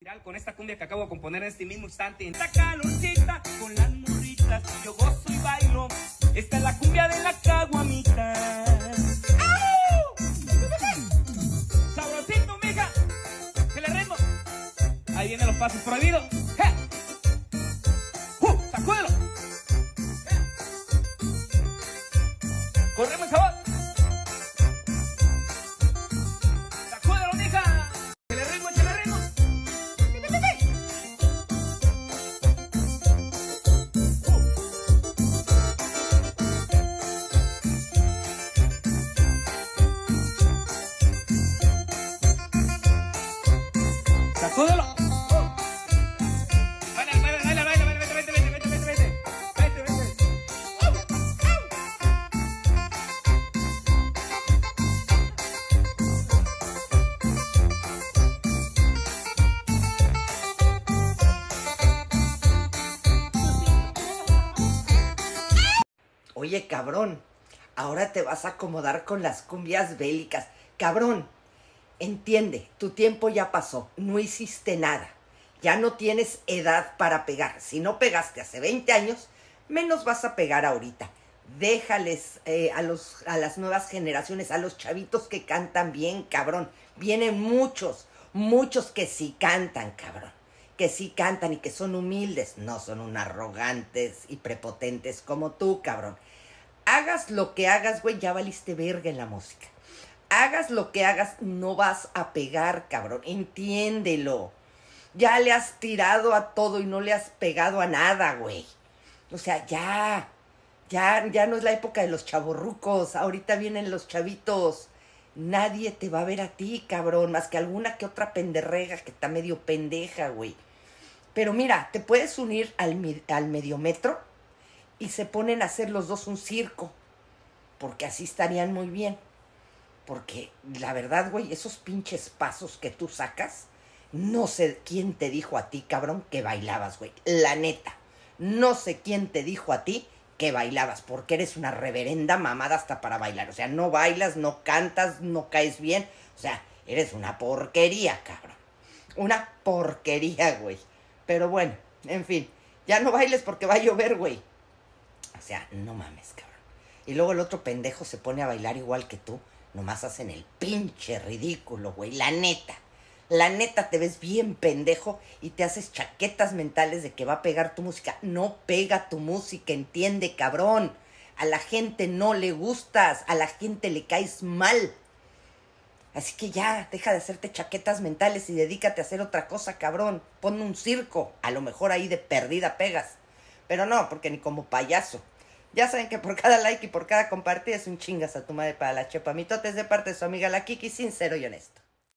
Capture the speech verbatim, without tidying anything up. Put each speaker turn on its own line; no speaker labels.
Con esta cumbia que acabo de componer en este mismo instante. Esta calorcita con las morritas, yo gozo y bailo. Esta es la cumbia de la caguamita. Sabrosito, mija. Que le ritmo. Ahí vienen los pasos prohibidos. ¡Ja! ¡Uh! ¡Sacúdelo! ¡Ja! ¡Corremos, chaval! ¡Sacúdelo, mija! ¡Que le ritmo, que le ritmo! ¡Sacúdelo! ¡Baila, baila, baila, baila! ¡Vete, vete, vete, vete, vete, vete! ¡Vete, vete!
Oye, cabrón, ahora te vas a acomodar con las cumbias bélicas. Cabrón, entiende, tu tiempo ya pasó, no hiciste nada. Ya no tienes edad para pegar. Si no pegaste hace veinte años, menos vas a pegar ahorita. Déjales eh, a, los, a las nuevas generaciones, a los chavitos que cantan bien, cabrón. Vienen muchos, muchos que sí cantan, cabrón. Que sí cantan y que son humildes. No son un arrogantes y prepotentes como tú, cabrón. Hagas lo que hagas, güey, ya valiste verga en la música. Hagas lo que hagas, no vas a pegar, cabrón. Entiéndelo. Ya le has tirado a todo y no le has pegado a nada, güey. O sea, ya. Ya, ya no es la época de los chavorrucos. Ahorita vienen los chavitos. Nadie te va a ver a ti, cabrón. Más que alguna que otra penderrega que está medio pendeja, güey. Pero mira, te puedes unir al, al mediometro y se ponen a hacer los dos un circo. Porque así estarían muy bien. Porque la verdad, güey, esos pinches pasos que tú sacas, no sé quién te dijo a ti, cabrón, que bailabas, güey. La neta. No sé quién te dijo a ti que bailabas, porque eres una reverenda mamada hasta para bailar. O sea, no bailas, no cantas, no caes bien. O sea, eres una porquería, cabrón. Una porquería, güey. Pero bueno, en fin, ya no bailes porque va a llover, güey. O sea, no mames, cabrón. Y luego el otro pendejo se pone a bailar igual que tú. Nomás hacen el pinche ridículo, güey. La neta. La neta te ves bien pendejo y te haces chaquetas mentales de que va a pegar tu música. No pega tu música, entiende, cabrón. A la gente no le gustas. A la gente le caes mal. Así que ya, deja de hacerte chaquetas mentales y dedícate a hacer otra cosa, cabrón. Pon un circo. A lo mejor ahí de perdida pegas. Pero no, porque ni como payaso. Ya saben que por cada like y por cada compartir es un chingas a tu madre para la chepa. Mitotes de parte de su amiga la Kiki, sincero y honesto.